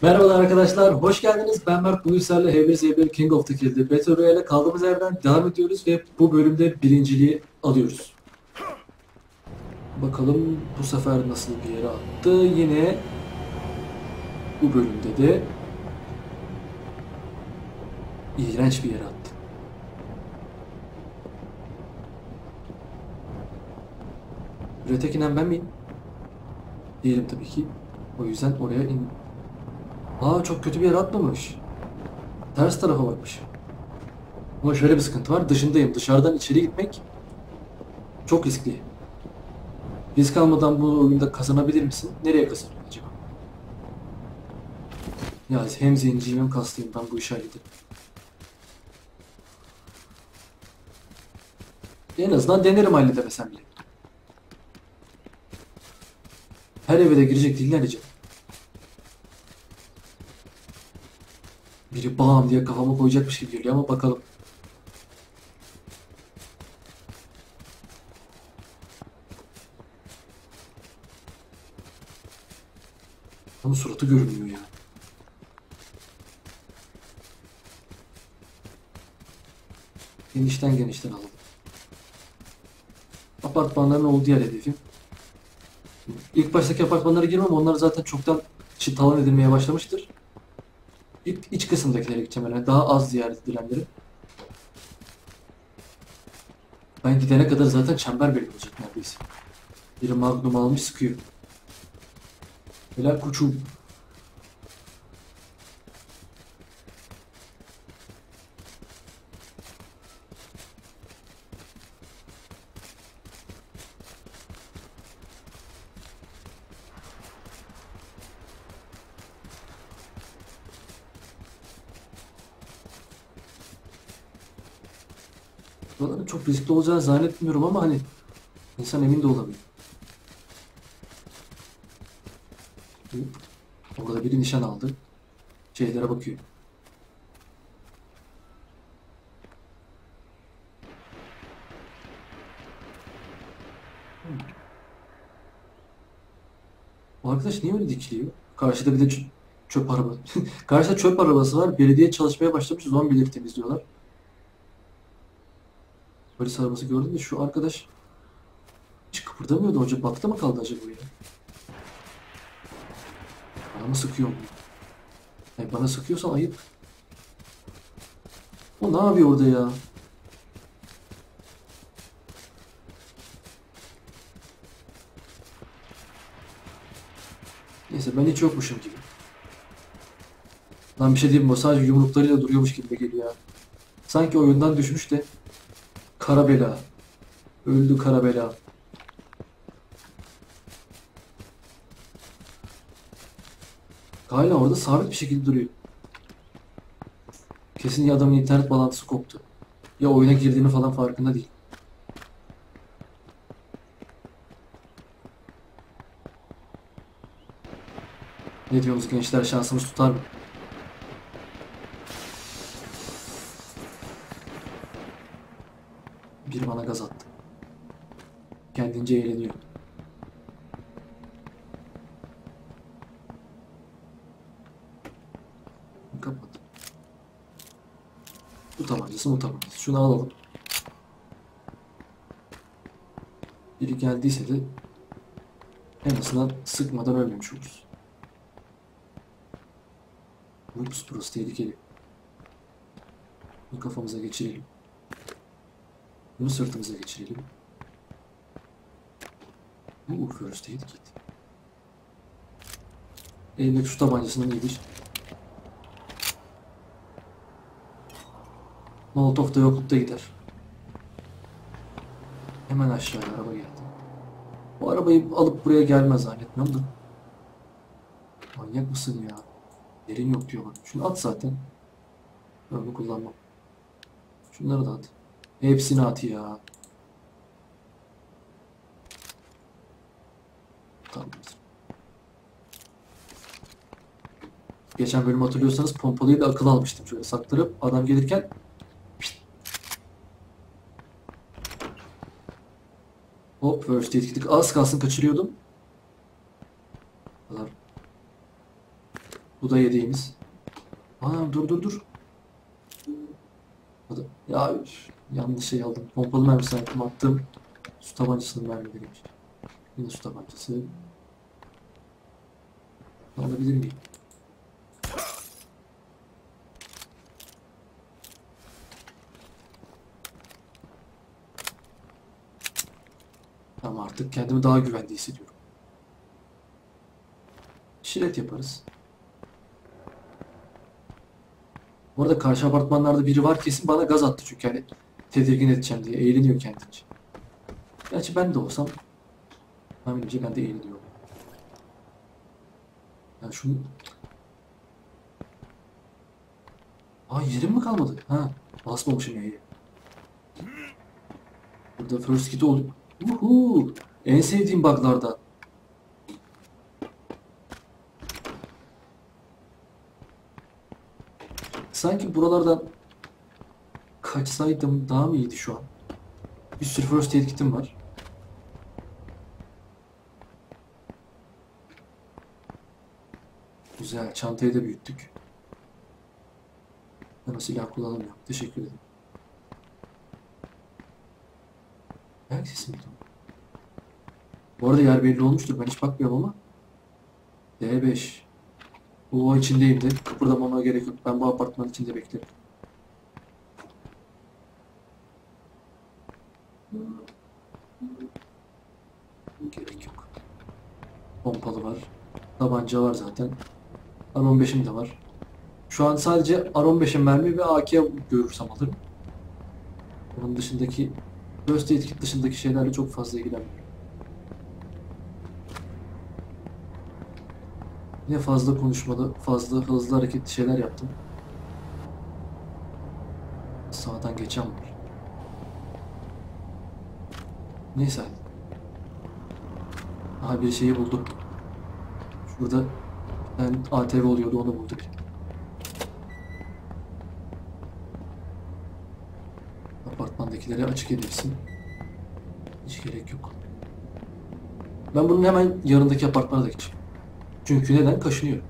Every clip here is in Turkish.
Merhabalar arkadaşlar, hoş geldiniz. Ben Mert. Bugün sizlerle H1Z1 King of the Kill'de Battle Royale'e kaldığımız yerden devam ediyoruz ve bu bölümde birinciliği alıyoruz. Bakalım bu sefer nasıl bir yere attı. Yine bu bölümde de iğrenç bir yere attı. Üretek inen ben miyim? Değilim tabii ki. O yüzden oraya in... Aa, çok kötü bir yere atmamış. Ters tarafa bakmış. Ama şöyle bir sıkıntı var. Dışındayım. Dışarıdan içeri gitmek çok riskli. Risk almadan bu oyunda kazanabilir misin? Nereye kazanıyorsun acaba? Ya hem zenciyim hem kaslıyım. Ben bu işi hallederim. En azından denerim halledemesem bile. Her eve de girecek değil ne diyeceğim. Biri bam diye kafama koyacakmış gibi geliyor ama bakalım. Onun suratı görünmüyor ya. Genişten alalım. Apartmanların olduğu yer hedefim. İlk baştaki apartmanlara girmem. Onlar zaten çoktan talan edilmeye başlamıştır. İlk iç kısımdakilere gideceğim yani. Daha az ziyaret edilenleri. Ben gidene kadar zaten çember belli olacak neredeyse. Biri Magnum almış sıkıyor. Helal koçum. Buraların çok riskli olacağını zannetmiyorum ama hani insan emin de olamıyor. Orada biri nişan aldı. Şeylere bakıyor. Bu arkadaş niye öyle dikiliyor? Karşıda bir de çöp araba. Karşıda çöp arabası var. Belediye çalışmaya başlamış. Zombileri temizliyorlar. Polis arabası gördüm de şu arkadaş hiç kıpırdamıyordu. Hoca baktı mı kaldı acaba ya? Bana mı sıkıyor mu? Yani bana sıkıyorsa ayıp. O ne yapıyor orada ya? Neyse ben hiç yokmuşum gibi. Lan bir şey diyeyim mi? O sadece yumruklarıyla duruyormuş gibi geliyor ya. Sanki oyundan düşmüş de kara bela. Öldü kara bela. Hala orada sabit bir şekilde duruyor. Kesin ya adamın internet bağlantısı koptu. Ya oyuna girdiğini falan farkında değil. Ne diyorsunuz gençler, şansımız tutar mı? Biri bana gaz attı. Kendince eğleniyor. Kapat. Bu tabancası bu tabancası. Şunu alalım. Biri geldiyse de en azından sıkmadan ölmemiş oluruz. Ups, burası tehlikeli. Bunu kafamıza geçirelim. Bunu sırtımıza geçirelim. Bu first aid kit. Elimdeki su tabancasından iyidir. Molotov da yoklukta gider. Hemen aşağıya araba geldi. Bu arabayı alıp buraya gelmez zannetmiyorum da. Manyak mısın ya? Yerin yok diyor bak. Şunu at zaten. Ben onu kullanmam. Şunları da at. Hepsini at ya. Tamamdır. Geçen bölüm hatırlıyorsanız pompalıyı da akıl almıştım. Şöyle saklarıp adam gelirken hop first aid kit'i az kalsın kaçırıyordum. Kadar. Bu da yedeğimiz. Aa, dur dur dur. Ya üf, yanlış şey aldım. Pompalı mermisi attım. Su tabancasının mermileriymiş. Yine su tabancası. Alabilir miyim? Ama artık kendimi daha güvende hissediyorum. Şiret yaparız. Bu arada karşı apartmanlarda biri var, kesin bana gaz attı çünkü hani tedirgin edeceğim diye eğleniyor kendince. Gerçi ben de olsam tahminimce ben de eğleniyorum. Yani şunu... Aa, yerim mi kalmadı? Ha, basmamışım E'ye. Burada first kit oldu. Uhu! En sevdiğim bug'lardan. Sanki buralardan kaçsaydım daha mı iyiydi şu an? Bir sürü first aid kit'im var. Güzel, çantayı da büyüttük. Ben o silah kullanamıyorum. Teşekkür ederim. Ayak sesi miydi o? Bu arada yer belli olmuştur. Ben hiç bakmıyorum ama. D5. O içindeyim de. Kıpırdamama gerek yok. Ben bu apartmanın içinde beklerim. Gerek yok. Pompalı var. Tabanca var zaten. R15'im de var. Şu an sadece R15'im mermi ve AK görürsem alırım. Onun dışındaki First Aid Kit dışındaki şeylerle çok fazla ilgilenmiyorum. Yine fazla konuşmalı, fazla hızlı hareketli şeyler yaptım. Sağdan geçen var. Neyse. Aha, bir şeyi buldum. Şurada ben ATV oluyordu, onu bulduk. Apartmandakileri açık edebilsin. Hiç gerek yok. Ben bunun hemen yanındaki apartmana da geçeyim. Çünkü neden? Kaşınıyor.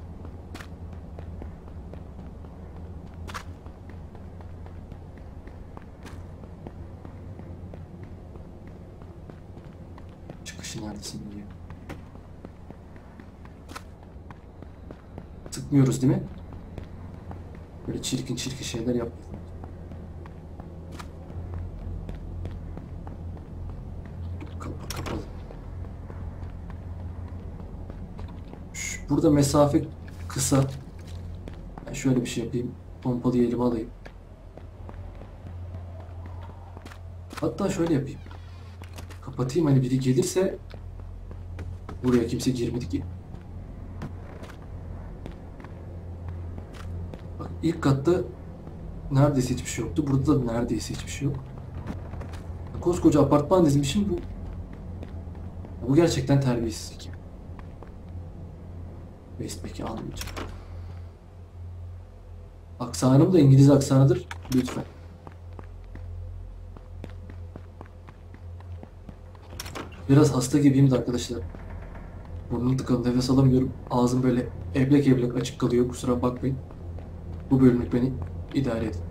Çıkışı neredesin diye. Tıkmıyoruz değil mi? Böyle çirkin çirkin şeyler yapmayalım. Kapalı. Burada mesafe kısa. Ben şöyle bir şey yapayım. Pompalıyı elime alayım. Hatta şöyle yapayım. Kapatayım, hani biri gelirse buraya kimse girmedi ki. Bak, ilk katta neredeyse hiçbir şey yoktu. Burada da neredeyse hiçbir şey yok. Koskoca apartman dizmişim bu. Bu gerçekten terbiyesizlik. Westpack'i almayacağım. Aksanım da İngiliz aksanıdır. Lütfen. Biraz hasta gibiyim de arkadaşlar. Burnum tıkalı, nefes alamıyorum. Ağzım böyle eblek eblek açık kalıyor. Kusura bakmayın. Bu bölümlük beni idare edin.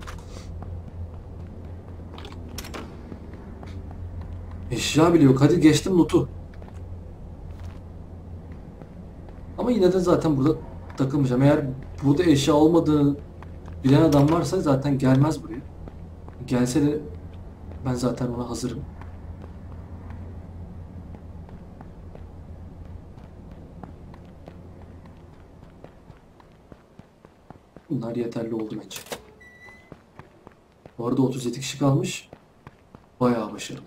Eşya bile yok. Hadi geçtim loot'u. Ama yine de zaten burada takılmayacağım. Eğer burada eşya olmadığını bilen adam varsa zaten gelmez buraya. Gelse de ben zaten ona hazırım. Bunlar yeterli oldu bence. Bu arada 37 kişi kalmış. Bayağı başarılı.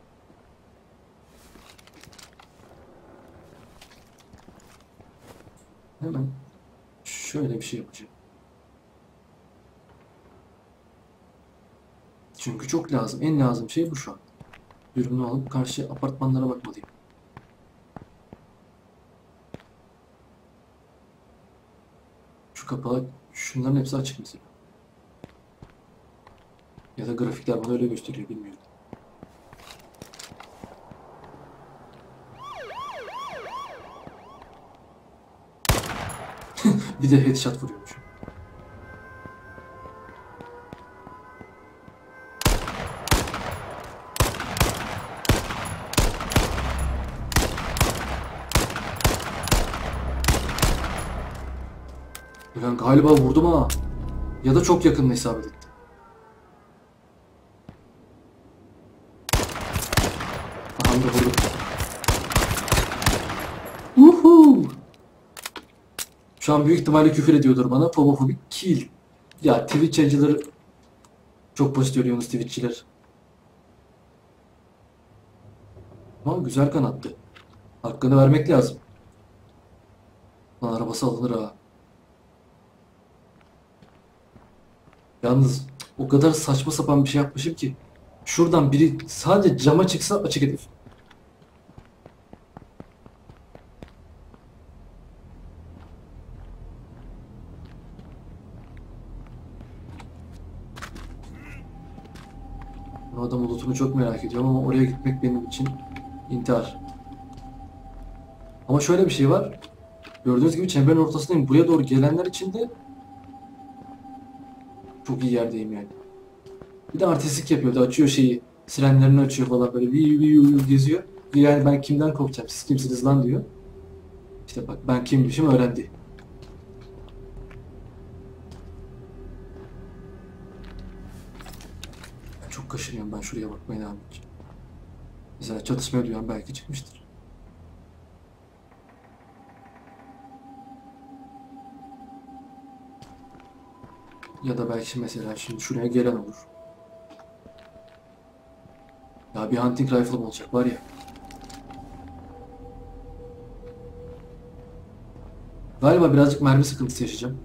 Hemen şöyle bir şey yapacağım. Çünkü çok lazım. En lazım şey bu şu an. Ürünü alıp karşı apartmanlara bakmalıyım. Şu kapağı, şunların hepsi açık mesela. Ya da grafikler bana öyle gösteriyor, bilmiyorum. Bir de headshot vuruyormuş. Ulan galiba vurdum ha. Ya da çok yakınına isabet etti. Aha da vurdum. Uhu. Şu an büyük ihtimalle küfür ediyordur bana. Homofobik kill. Ya Twitch yayıncıları çok basit ölüyorsunuz Twitch'çiler. Ama güzel kanattı. Hakkını vermek lazım. Lan arabası alınır ha. Yalnız o kadar saçma sapan bir şey yapmışım ki. Şuradan biri sadece cama çıksa açık hedef. O adam lootunu çok merak ediyorum ama oraya gitmek benim için intihar. Ama şöyle bir şey var. Gördüğünüz gibi çemberin ortasındayım. Buraya doğru gelenler için de çok iyi yerdeyim yani. Bir de artistlik yapıyordu. Açıyor şeyi. Sirenlerini açıyor falan böyle. Geziyor. Yani ben kimden korkacağım? Siz kimsiniz lan diyor. İşte bak ben kimmişim öğrendi. Ben çok kaşınıyorum. Ben şuraya bakmaya devam edeceğim. Mesela çatışmaya duyan belki çıkmıştır. Ya da belki mesela şimdi şuraya gelen olur. Ya bir hunting rifle'ım olacak var ya. Galiba birazcık mermi sıkıntısı yaşayacağım.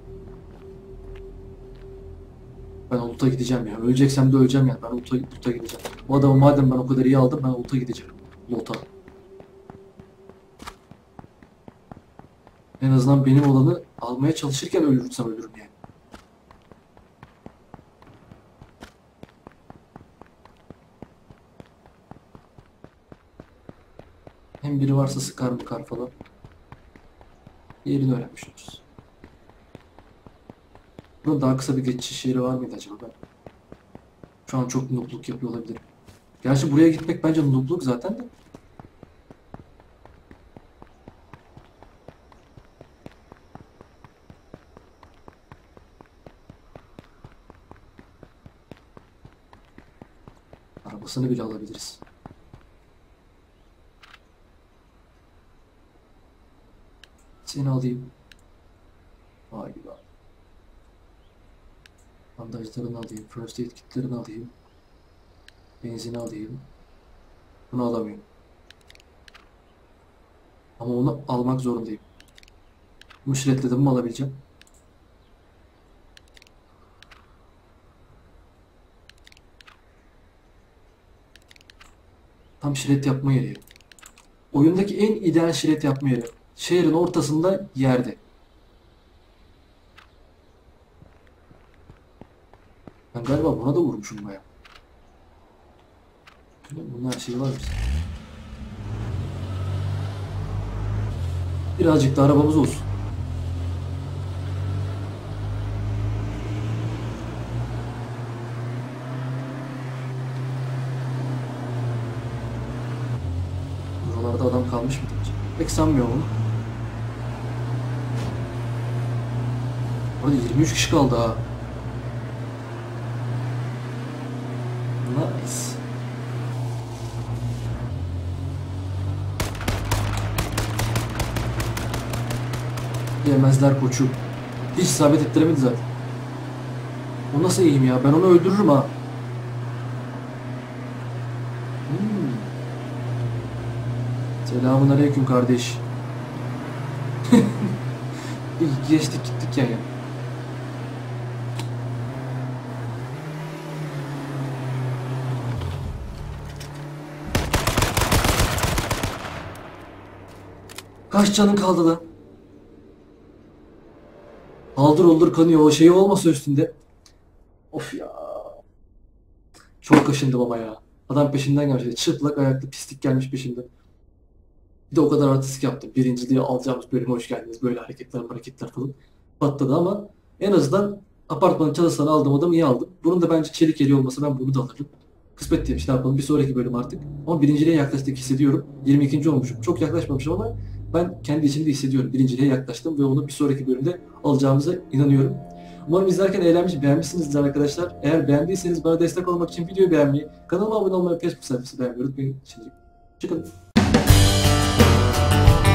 Ben o loot'a gideceğim ya. Öleceksem de öleceğim yani. Ben loot'a gideceğim. O adamı madem ben o kadar iyi aldım ben loot'a gideceğim. Loot'a. En azından benim olanı almaya çalışırken ölürsem ölürüm yani. Hem biri varsa sıkar mı kar falan. Yerini öğrenmiş oluruz. Bunun daha kısa bir geçiş yeri var mıydı acaba ben? Şu an çok noobluk yapıyor olabilirim. Gerçi buraya gitmek bence noobluk zaten de. Arabasını bile alabiliriz. Seni alayım. Vay be. Bandajlarını alayım. First aid kitlerini alayım. Benzini alayım. Bunu alamıyorum. Ama onu almak zorundayım. Müşretledim mi alabileceğim? Tam şiret yapma yeri. Oyundaki en ideal şiret yapma yeri. Şehrin ortasında yerde. Ben galiba buna da vurmuşum baya. Bunun her şeyi varmış. Birazcık da arabamız olsun. Buralarda adam kalmış mı acaba? Pek sanmıyorum ama. Orada 23 kişi kaldı ha. Nice. Yemezler koçum. Hiç isabet ettiremedi zaten. O nasıl eğim ya? Ben onu öldürürüm ha. Hmm. Selamun aleyküm kardeş. Geçtik gittik yani. Kaç canın kaldı lan? Haldır oldur kanıyor. O şey olmasa üstünde. Of ya. Çok kaşındım ama ya. Adam peşinden gelmiş. Çıplak ayaklı pislik gelmiş peşinden. Bir de o kadar artistik yaptım. Birinciliği alacağımız bölüme hoş geldiniz. Böyle hareketler falan patladı ama en azından apartmanın çatısından aldığım adamı iyi aldım. Bunun da bence çelik yeri olmasa ben bunu da alırım. Kısmet değilmiş, ne yapalım, bir sonraki bölüm artık. Ama birinciliğe yaklaştık hissediyorum. 22. olmuşum. Çok yaklaşmamışım ama ben kendi içimde hissediyorum. Birinciliğe yaklaştım ve onu bir sonraki bölümde alacağımıza inanıyorum. Umarım izlerken eğlenmiş, beğenmişsinizdir arkadaşlar. Eğer beğendiyseniz bana destek olmak için videoyu beğenmeyi, kanalıma abone olmayı, Facebook sayfası beğenmeyi unutmayın. Şimdilik hoşçakalın.